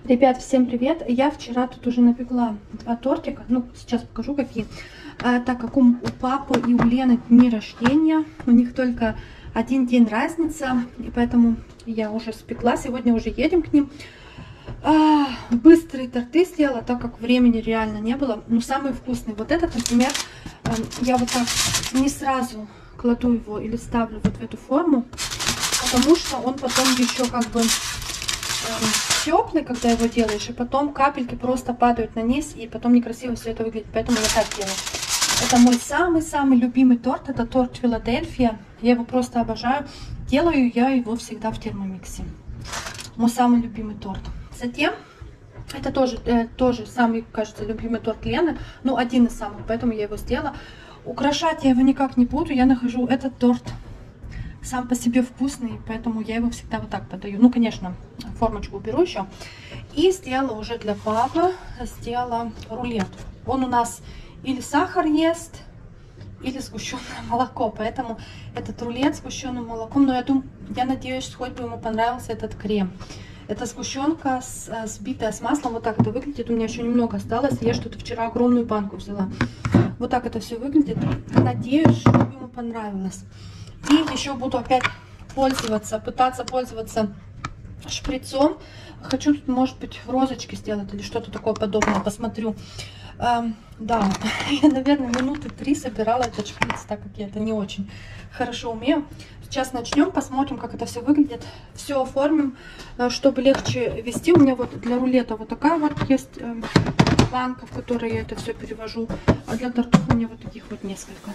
Ребят, всем привет! Я вчера тут уже напекла два тортика. Ну, сейчас покажу какие. Так как у папы и у Лены дни рождения, у них только один день разница, и поэтому я уже спекла. Сегодня уже едем к ним. Быстрые торты сделала, так как времени реально не было. Но самые вкусные. Вот этот, например, я вот так не сразу кладу его или ставлю вот в эту форму, потому что он потом еще как бы теплый, когда его делаешь, и потом капельки просто падают на низ, и потом некрасиво все это выглядит, поэтому я так делаю. Это мой самый-самый любимый торт, это торт Филадельфия, я его просто обожаю, делаю я его всегда в термомиксе. Мой самый любимый торт. Затем, это тоже самый, кажется, любимый торт Лены, ну один из самых, поэтому я его сделала. Украшать я его никак не буду, я нахожу этот торт сам по себе вкусный, поэтому я его всегда вот так подаю. Ну, конечно, формочку уберу еще. И сделала уже для папы, сделала рулет. Он у нас или сахар ест, или сгущенное молоко, поэтому этот рулет с сгущенным молоком, но я надеюсь, хоть бы ему понравился этот крем. Это сгущенка сбитая с маслом, вот так это выглядит, у меня еще немного осталось, я что-то вчера огромную банку взяла. Вот так это все выглядит, надеюсь, что ему понравилось. И еще буду опять пытаться пользоваться шприцом. Хочу тут, может быть, розочки сделать или что-то такое подобное, посмотрю. Да, я, наверное, минуты 3 собирала этот шприц, так как я это не очень хорошо умею. Сейчас начнем, посмотрим, как это все выглядит. Все оформим, чтобы легче вести. У меня вот для рулета вот такая вот есть банка, в которой я это все перевожу. А для тортов у меня вот таких вот несколько.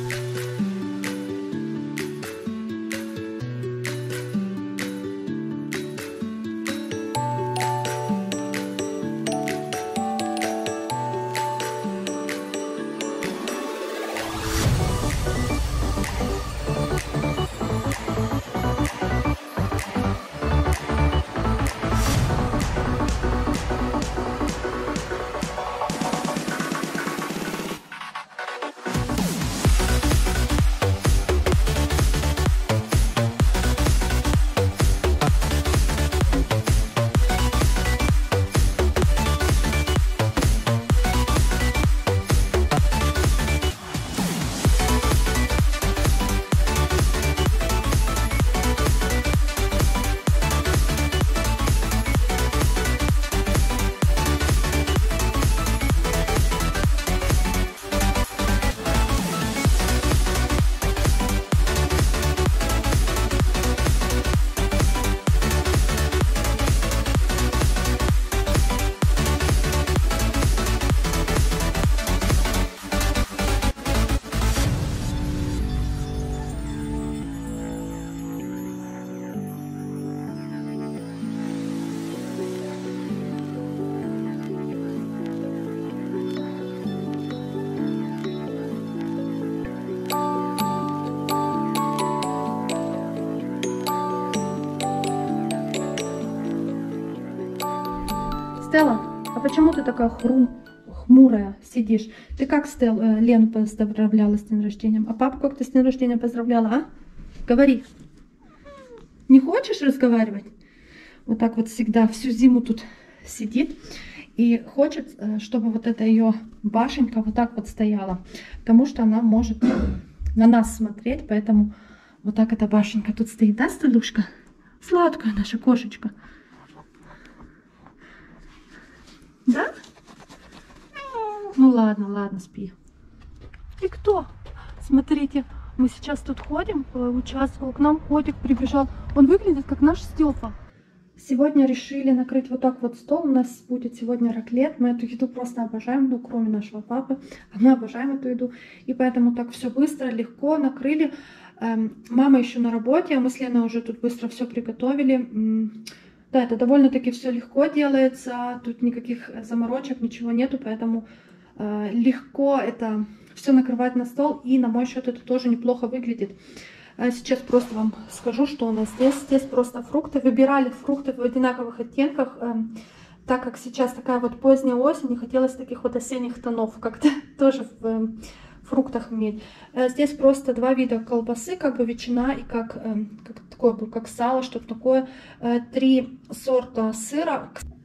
Стелла, а почему ты такая хмурая сидишь? Ты как Лену поздравляла с днем рождения? А папу как ты с днем рождения поздравляла, а? Говори. Не хочешь разговаривать? Вот так вот всегда всю зиму тут сидит. И хочет, чтобы вот эта ее башенка вот так вот стояла. Потому что она может на нас смотреть, поэтому вот так эта башенка тут стоит. Да, Стелюшка? Сладкая наша кошечка. Да? Ну ладно, спи. И кто? Смотрите, мы сейчас тут ходим по участку, к нам котик прибежал. Он выглядит как наш Степа. Сегодня решили накрыть вот так вот стол. У нас будет сегодня раклет. Мы эту еду просто обожаем, ну кроме нашего папы. А мы обожаем эту еду. И поэтому так все быстро, легко накрыли. Мама еще на работе, а мы с Леной уже тут быстро все приготовили. Да, это довольно-таки все легко делается, тут никаких заморочек, ничего нету, поэтому легко это все накрывать на стол, и на мой счет это тоже неплохо выглядит. Сейчас просто вам скажу, что у нас здесь. Здесь просто фрукты, выбирали фрукты в одинаковых оттенках, так как сейчас такая вот поздняя осень, и хотелось таких вот осенних тонов как-то тоже в фруктах иметь. Здесь просто два вида колбасы, как бы ветчина и как такое, как сало, что-то такое. 3 сорта сыра.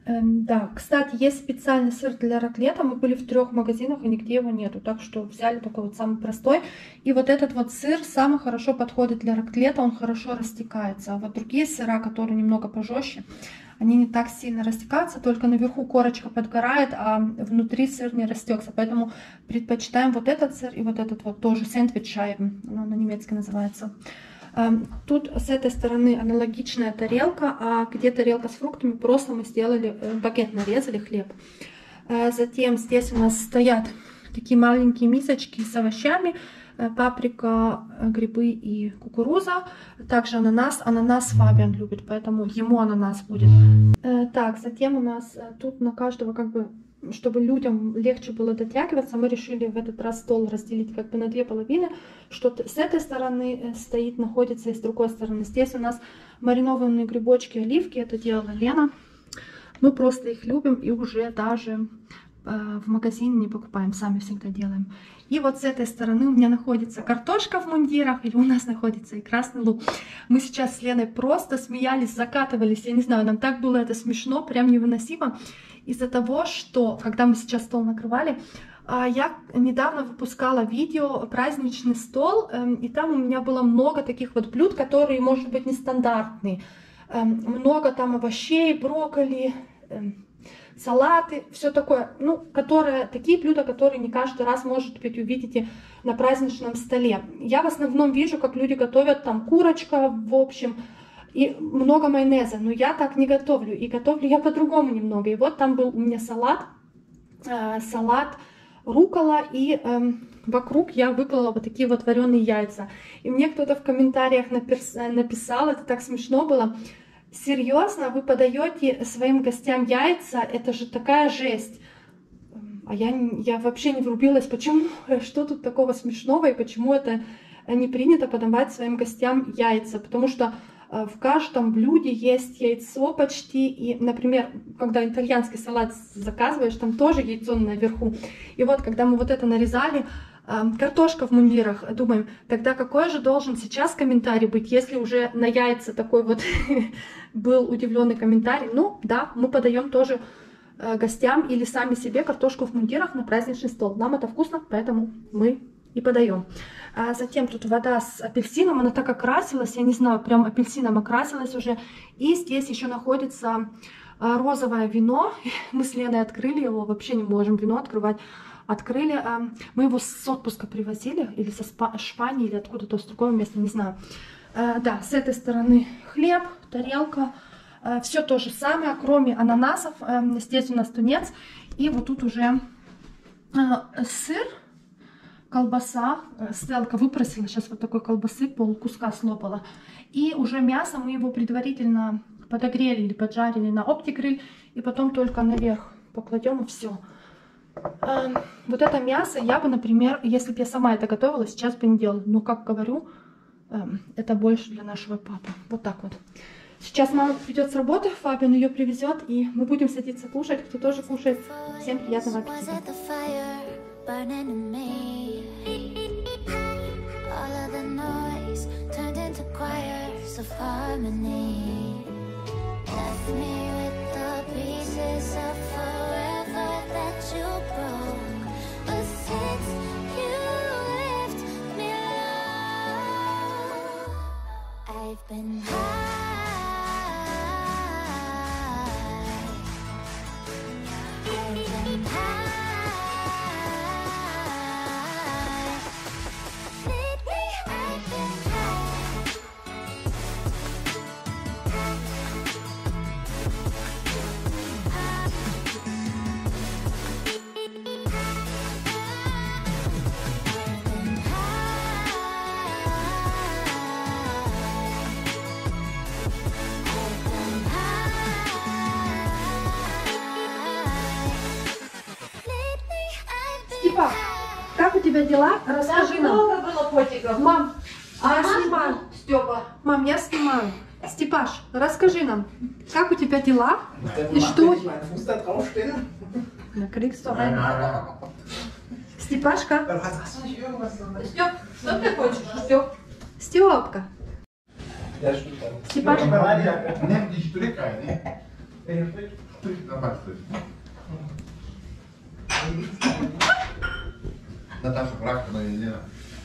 Да, кстати, есть специальный сыр для раклета. Мы были в 3 магазинах, и нигде его нету. Так что взяли такой вот самый простой. И вот этот вот сыр самый хорошо подходит для раклета. Он хорошо растекается. А вот другие сыра, которые немного пожестче, они не так сильно растекаются. Только наверху корочка подгорает, а внутри сыр не растекся. Поэтому предпочитаем вот этот сыр и вот этот вот тоже сэндвич-шайбен. Он на-немецки называется. Тут с этой стороны аналогичная тарелка, а где тарелка с фруктами, просто мы сделали багет, нарезали хлеб. Затем здесь у нас стоят такие маленькие мисочки с овощами, паприка, грибы и кукуруза. Также ананас. Ананас Фабиан любит, поэтому ему ананас будет. Так, затем у нас тут на каждого, как бы, чтобы людям легче было дотягиваться, мы решили в этот раз стол разделить как бы на 2 половины. Что-то с этой стороны стоит, находится, и с другой стороны. Здесь у нас маринованные грибочки, оливки. Это делала Лена. Мы просто их любим и уже даже в магазине не покупаем, сами всегда делаем. И вот с этой стороны у меня находится картошка в мундирах, и у нас находится и красный лук. Мы сейчас с Леной просто смеялись, закатывались, я не знаю, нам так было это смешно, прям невыносимо. Из-за того, что, когда мы сейчас стол накрывали, я недавно выпускала видео «Праздничный стол», и там у меня было много таких вот блюд, которые, может быть, нестандартные. Много там овощей, брокколи, салаты, все такое, ну, такие блюда, которые не каждый раз, может быть, увидите на праздничном столе. Я в основном вижу, как люди готовят там курочка, в общем, и много майонеза, но я так не готовлю, и готовлю я по-другому немного. И вот там был у меня салат руккола, и вокруг я выклала вот такие вот вареные яйца. И мне кто-то в комментариях написал, это так смешно было: серьезно, вы подаете своим гостям яйца? Это же такая жесть. А я вообще не врубилась, почему, что тут такого смешного, и почему это не принято подавать своим гостям яйца. Потому что в каждом блюде есть яйцо почти. И, например, когда итальянский салат заказываешь, там тоже яйцо наверху. И вот, когда мы вот это нарезали, картошка в мундирах, думаем, тогда какой же должен сейчас комментарий быть, если уже на яйца такой вот был удивленный комментарий. Ну да, мы подаем тоже гостям или сами себе картошку в мундирах на праздничный стол. Нам это вкусно, поэтому мы и подаем. А затем тут вода с апельсином, она так окрасилась, я не знаю, прям апельсином окрасилась уже. И здесь еще находится розовое вино. Мы с Леной открыли его, вообще не можем вино открывать. Открыли, мы его с отпуска привозили, или со Шпании, или откуда-то с другого места, не знаю. Да, с этой стороны хлеб, тарелка, все то же самое, кроме ананасов. Здесь у нас тунец, и вот тут уже сыр, колбаса. Стелка выпросила сейчас вот такой колбасы, полкуска слопала. И уже мясо, мы его предварительно подогрели или поджарили на оптигриль, и потом только наверх покладем, и все. Вот это мясо я бы, например, если бы я сама это готовила, сейчас бы не делала. Но, как говорю, это больше для нашего папы. Вот так вот. Сейчас мама придет с работы, Фабиан ее привезет, и мы будем садиться кушать. Кто тоже кушает, всем приятного аппетита. I've been Степа, как у тебя дела? Расскажи нам. Много было котиков. Мам, я Ага, снимаю. Степа. Мам, я снимаю. Степаш, расскажи нам, как у тебя дела? И что? Na, kriegst du einen. Степашка. Степ, что ты хочешь, Степ? Степка. Степашка. Наташа, практика на Елена.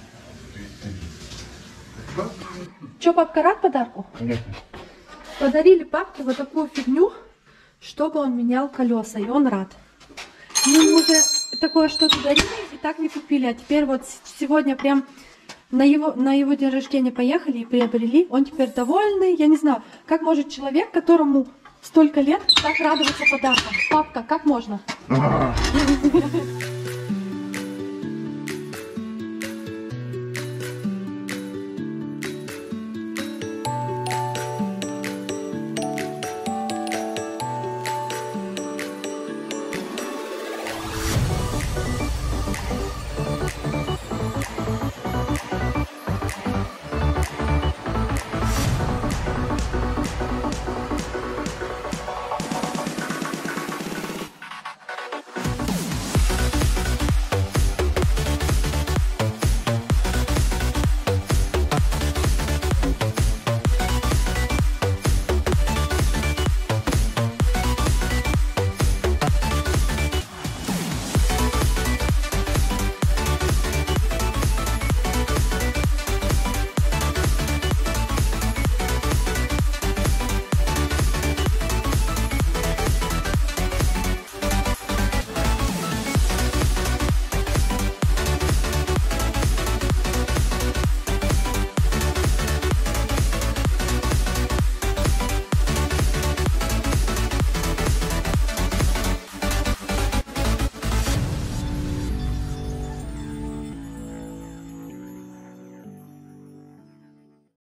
Че, папка рад подарку? Конечно. Подарили папке вот такую фигню, чтобы он менял колеса, и он рад. Мы уже такое что-то дарили и так не купили, а теперь вот сегодня прям на его день рождения поехали и приобрели. Он теперь довольный. Я не знаю, как может человек, которому столько лет, так радоваться подаркам. Папка, как можно?